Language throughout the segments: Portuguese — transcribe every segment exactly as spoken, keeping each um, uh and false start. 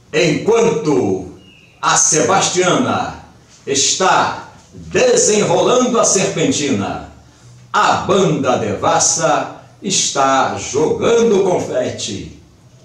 Enquanto a Sebastiana está desenrolando a serpentina, a banda devassa está jogando confete.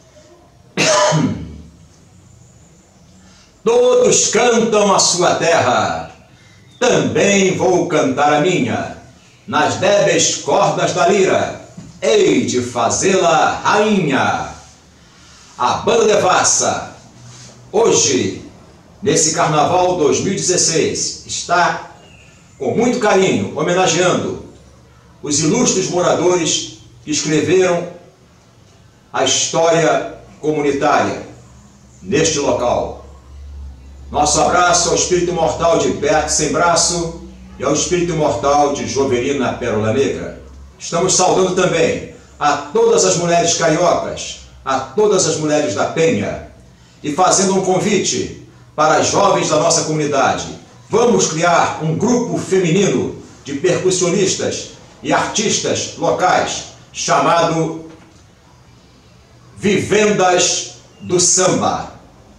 Todos cantam a sua terra, também vou cantar a minha. Nas débeis cordas da lira, hei de fazê-la rainha. A banda devassa, hoje, nesse Carnaval dois mil e dezesseis, está com muito carinho homenageando os ilustres moradores que escreveram a história comunitária neste local. Nosso abraço ao espírito imortal de Beto Sem Braço e ao espírito imortal de Jovelina Pérola Negra. Estamos saudando também a todas as mulheres cariocas, a todas as mulheres da Penha, e fazendo um convite para as jovens da nossa comunidade. Vamos criar um grupo feminino de percussionistas e artistas locais chamado Vivendas do Samba.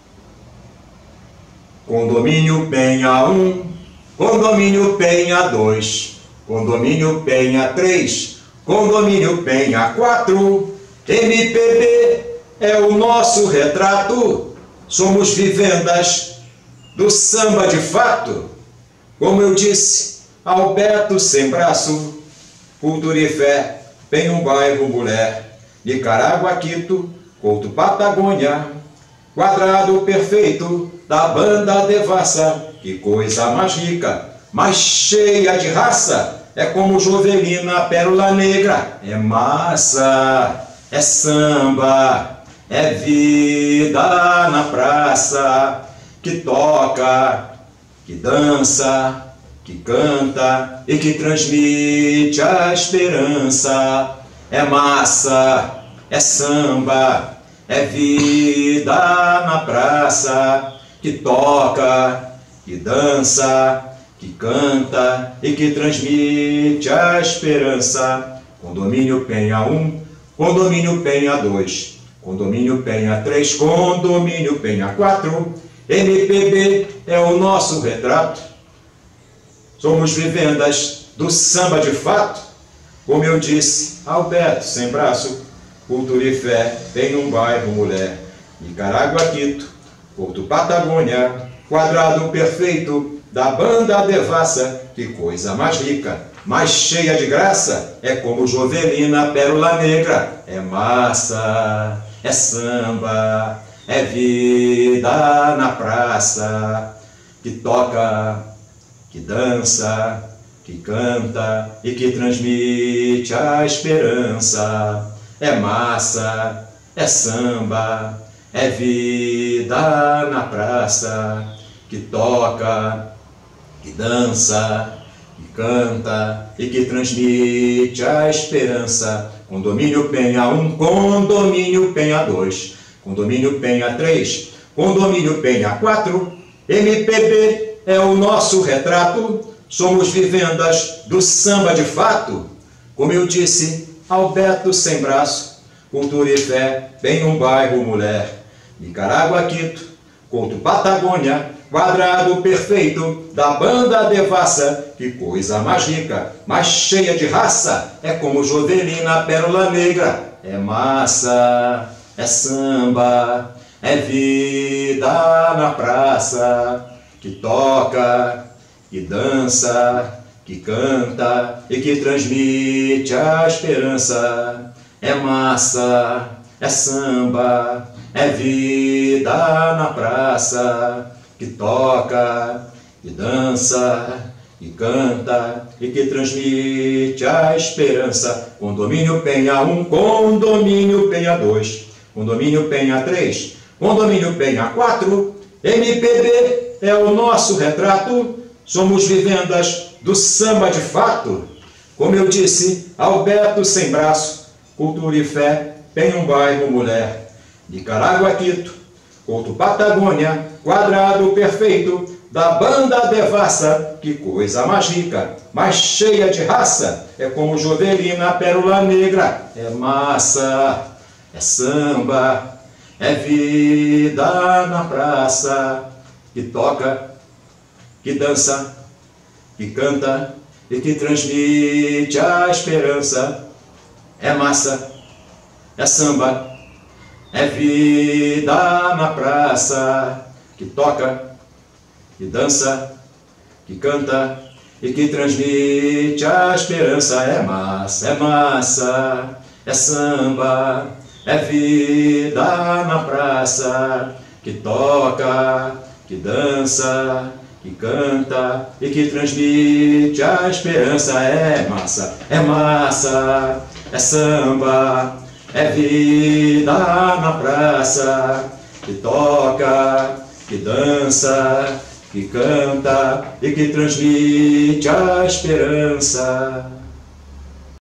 Condomínio Penha um, Condomínio Penha dois, Condomínio Penha três, Condomínio Penha quatro. M P B é o nosso retrato, somos vivendas do samba de fato. Como eu disse, Alberto Sem Braço, Cultura e Fé, Penha um Bairro Mulher, Nicarágua, Quito, Couto, Patagônia, quadrado perfeito da banda devassa. Que coisa mais rica, mais cheia de raça, é como Jovelina Pérola Negra. É massa, é samba, é vida na praça, que toca, que dança, que canta e que transmite a esperança. É massa, é samba, é vida na praça, que toca, que dança, que canta e que transmite a esperança. Condomínio Penha um, Condomínio Penha dois, Condomínio Penha três, Condomínio Penha quatro. M P B é o nosso retrato, somos vivendas do samba de fato. Como eu disse, Alberto Sem Braço, Cultura e Fé, Penha um Bairro Mulher, Nicarágua, Quito, Porto, Patagônia, quadrado perfeito da banda devassa. Que coisa mais rica, mais cheia de graça, é como Jovelina Pérola Negra. É massa, é samba, é vida na praça, que toca, que dança, que canta e que transmite a esperança. É massa, é samba, é vida na praça, que toca, que dança, que canta e que transmite a esperança. Condomínio Penha um, Condomínio Penha dois, Condomínio Penha três, Condomínio Penha quatro. M P B é o nosso retrato, somos vivendas do samba de fato. Como eu disse, Alberto Sem Braço, Cultura e Fé, Penha um Bairro Mulher, Nicarágua, Quito, Couto, Patagônia, quadrado perfeito da banda devassa. Que coisa mais rica, mais cheia de raça, é como Jovelina Pérola Negra. É massa, é samba, é vida na praça, que toca, que dança, que canta e que transmite a esperança. É massa, é samba, é vida na praça, que toca, que dança, que canta e que transmite a esperança. Condomínio Penha um, Condomínio Penha dois, Condomínio Penha três, Condomínio Penha quatro. M P B é o nosso retrato, somos vivendas do samba de fato. Como eu disse, Alberto Sem Braço, Cultura e Fé, Penha um Bairro Mulher, Nicarágua, Quito, Couto, Patagônia, quadrado perfeito da banda devassa. Que coisa mais rica, mais cheia de raça, é como Jovelina Pérola Negra. É massa, é samba, é vida na praça, que toca, que dança, que canta e que transmite a esperança. É massa, é samba, é vida na praça, que toca, que dança, que canta e que transmite a esperança. É massa, é massa, é samba, é vida na praça, que toca, que dança, que canta e que transmite a esperança. É massa, é massa, é samba, é vida na praça, que toca, que dança, que canta e que transmite a esperança.